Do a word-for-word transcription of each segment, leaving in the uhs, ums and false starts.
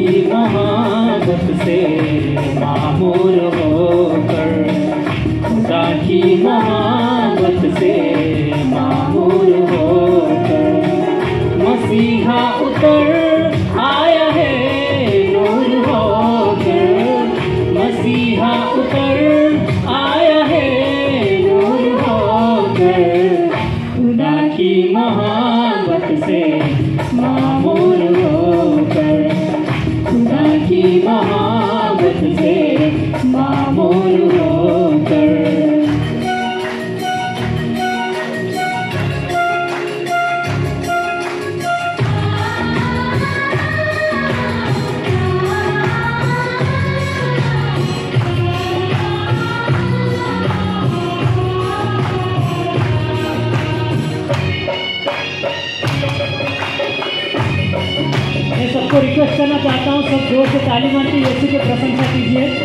मोहब्बत से मामूर होकर, खुदा की मोहब्बत से मामूर होकर मसीहा उतर आया है नूर होकर, मसीहा उतर आया है नूर होकर, खुदा की मोहब्बत से मामूर होकर, खुदा की मोहब्बत से मामूर होकर। मैं सबको रिक्वेस्ट करना चाहता हूँ, सब जोर से ताली मार के यीशु की प्रशंसा कीजिए।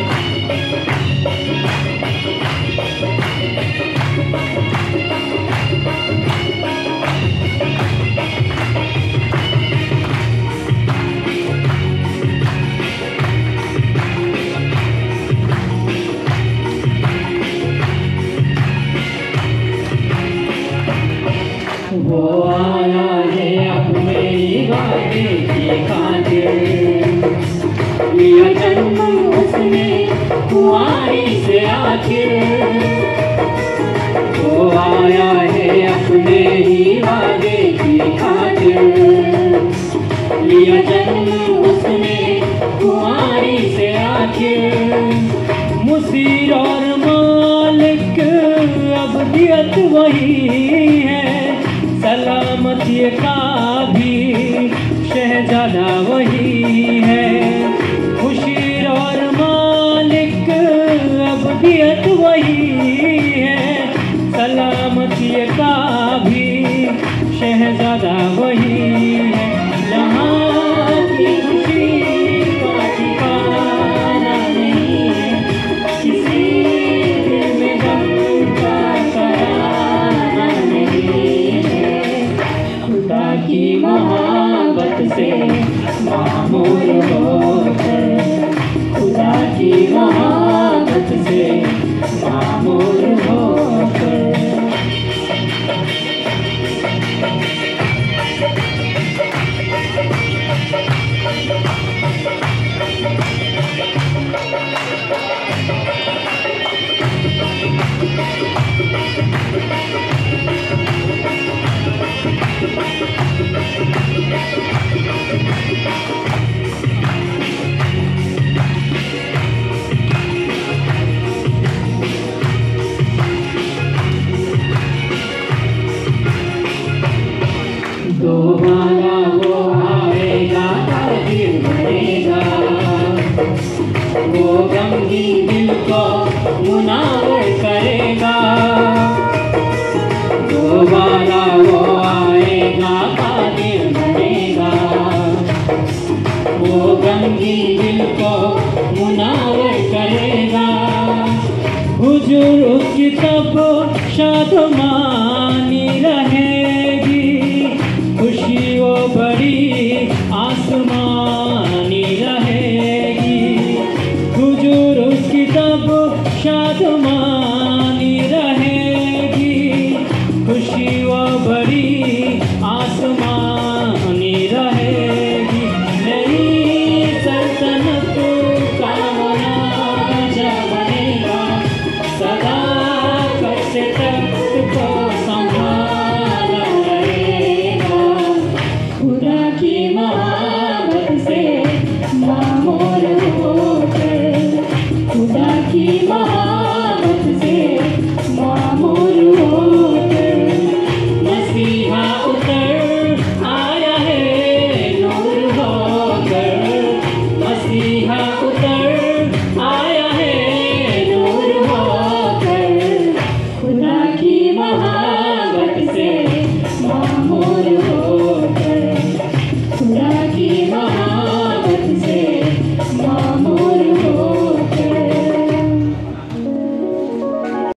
वो आया है अपने वादे की खातिर, लिया जन्म उसने कुंवारी से आखिर। वो आया है अपने ही वादे की खातिर, लिया जन्म उसने कुंवारी से आखिर। मुसीर और मालिक अबदियत वही है, सलामती का भी शहजादा वही है। मुशीर और मालिक अबदियत वही है, सलामती का भी शहजादा वही है। यहाँ की खुशी का ठिकाना नहीं है, किसी दिल में गम का तराना नहीं है। खुदा की मोहब्बत से मामूर होकर, खुदा की मोहब्बत से मामूर होकर। दोबारा वो आएगा, दिल भरेगा, वो गमगीन दिल को मुनावर करेगा। दोबारा वो आएगा, दिल भरेगा, वो गमगीन दिल को मुनावर करेगा। हुजूर की तब शादमानी रहेगी, खुशी वो बड़ी आसमानी रहेगी। हुजूर उसकी तब शादमानी रहेगी, खुशी वो बड़ी आसमानी रहेगी। नई सल्तनत का राजा बनेगा, सदा कैसे तख्त को संभाला रहेगा। खुदा की मोहब्बत से मामूर होकर, खुदा की मोहब्बत से मामूर होकर मसीहा उतर आया है नूर होकर, मसीहा उतर आया है नूर होकर, खुदा की मोहब्बत